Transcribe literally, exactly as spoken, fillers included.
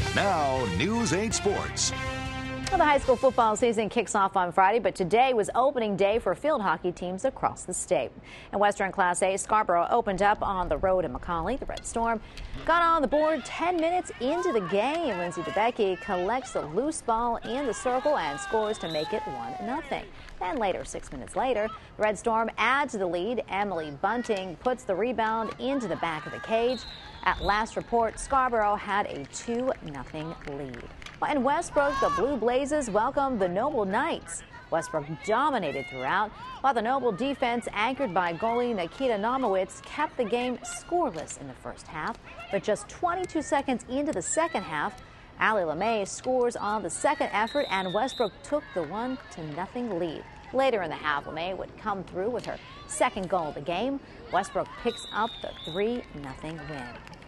Now, News eight Sports. Well, the high school football season kicks off on Friday, but today was opening day for field hockey teams across the state. In Western Class A, Scarborough opened up on the road in McCallie. The Red Storm got on the board ten minutes into the game. Lindsay DeBecky collects the loose ball in the circle and scores to make it one nothing. Then later, six minutes later, the Red Storm adds to the lead. Emily Bunting puts the rebound into the back of the cage. At last report, Scarborough had a two nothing lead. In Westbrook, the Blue Blazes welcomed the Noble Knights. Westbrook dominated throughout, while the Noble defense, anchored by goalie Nikita Nomowitz, kept the game scoreless in the first half. But just twenty-two seconds into the second half, Allie LeMay scores on the second effort, and Westbrook took the one to nothing lead. Later in the half, LeMay would come through with her second goal of the game. Westbrook picks up the three nothing win.